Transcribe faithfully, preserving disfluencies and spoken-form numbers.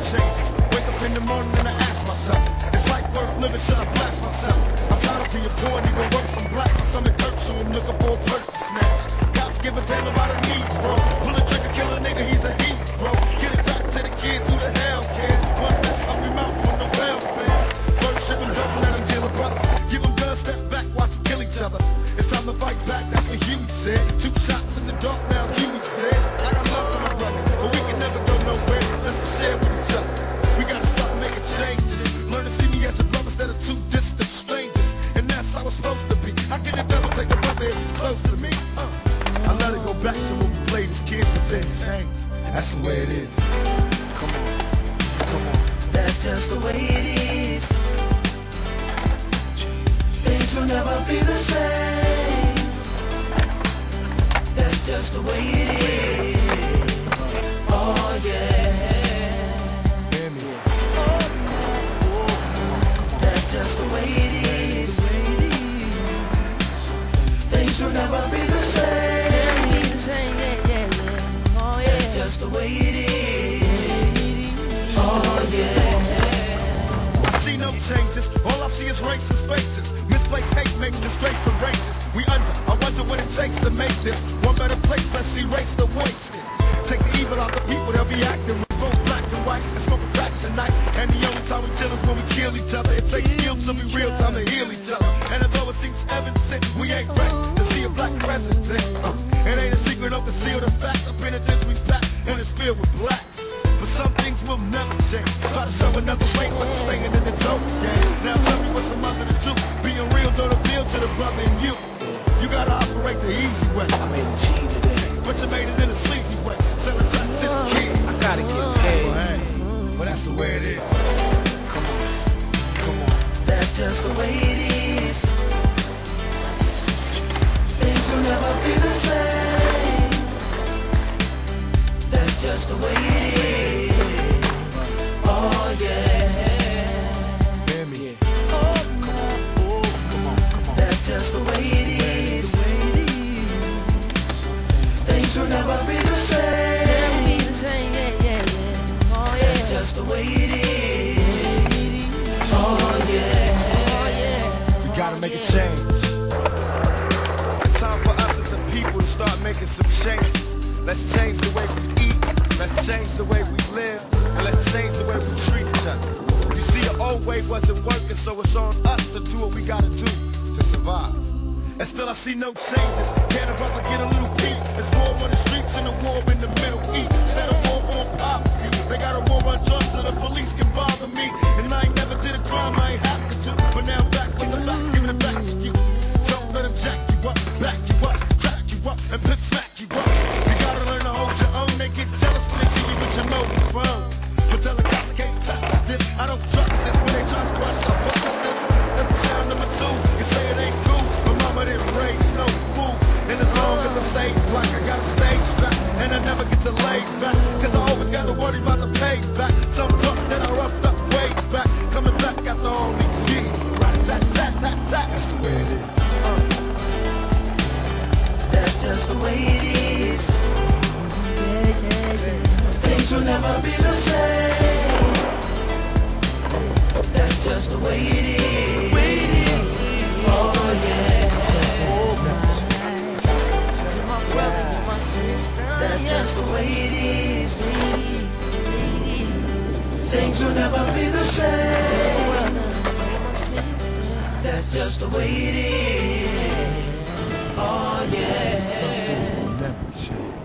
changes. Wake up in the morning and I ask myself, is life worth living? Should I blast myself? I'm tired of being poor and even worse, I'm black. My stomach hurts, so I'm looking for a purse to snatch. Cops give a damn about a Negro. Pull a trigger, kill a nigga, he's a hero. Get it back to the kids, who the hell cares? One less hungry mouth on the welfare. First ship them, don't let them deal with brothers. Give them guns, step back, watch them kill each other. It's time to fight back, that's what Huey said. Two shots in the dark, now Huey's dead. I got love for my brother, but we can never go nowhere. Let's share with each other. We gotta start making changes. Learn to see me as a brother instead of two distant strangers. And that's how it's supposed to be. How can the devil take a brother if he's close to me? Uh. I let it go back to when we played as kids, but then changed. That's the way it is. Come on, come on. That's just the way it is. Things will never be the same. That's just the way it is. Oh yeah. That's just the way it is. Things will never be the same. That's just the way it is. Oh yeah. I see no changes, all I see is racist faces. Misplaced hate makes disgrace to races. We under, I wonder what it takes to make this one better place. Let's erase the wasted. Take the evil out the people, they'll be acting. Both black and white and smoke a crack tonight. And the only time we chill is when we kill each other. It takes skill to be real time to heal each other. And although it seems evident, we ain't ready to see a black president. Uh, it ain't a secret, don't conceal the fact. The penitentiary's packed and it's filled with blacks. But some things will never change. Try to show another way, but it's staying in the dope game. Now tell me what's the mother to do. Being real don't appeal to the brother in you. You gotta operate the easy way. I made a G today, but you made it in a sleazy way. Sell it back to the kid. I gotta get paid. Well, hey, well that's the way it is. Come on, come on. That's just the way it is. Things will never be the same. That's just the way it is. Oh yeah. Hear me. Oh, come on, oh, come on, come on. That's just the way it is. Things will never be the same. That's just the way it is. Oh yeah. We gotta make a change. It's time for us as a people to start making some changes. Let's change the way we eat. Let's change the way we live. And let's change the way we treat each other. You see, the old way wasn't working, so it's on us to do what we gotta do to survive. And still I see no changes. Can a brother get a little peace? There's war on the streets and a war in the Middle East. Instead of war on poverty, they got a war on drugs so the police can bother me. And I ain't never did a crime I ain't have to do. But now I'm back with the facts, giving it back to you. Don't let them jack you up, back you up, crack you up, and pimp smack you up. You gotta learn to hold your own. They get jealous when they see you with your motive phone. But tell the cops can't touch this. I don't trust this. When they try to rush, I bust this. That's the sound number two. You say it ain't cool, but mama didn't raise no fool. And as long as I stay black, I got a stage strap. And I never get to lay back, cause I always got to worry about the payback. Some luck that I roughed up way back, coming back after all these years. Rat-a-tat-tat-tat-tat. That's the way it is. Uh. That's just the way it is. Things will never be the same. That's just the way it is. Oh yeah. That's just the way it is. Things will never be the same. That's just the way it is. Oh yeah. Some things will never change.